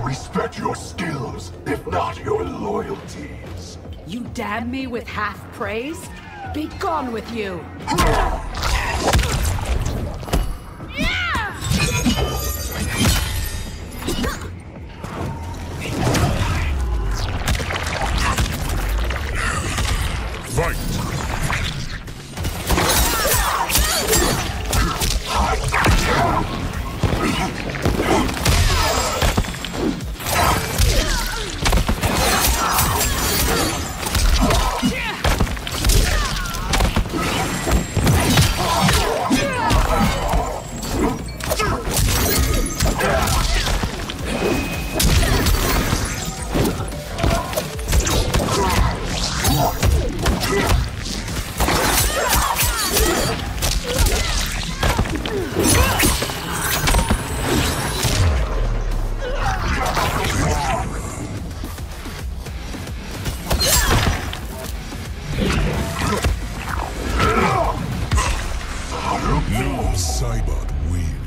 respect your skills, if not your loyalties. You damn me with half praise? Be gone with you! Fight! Noob Saibot wins.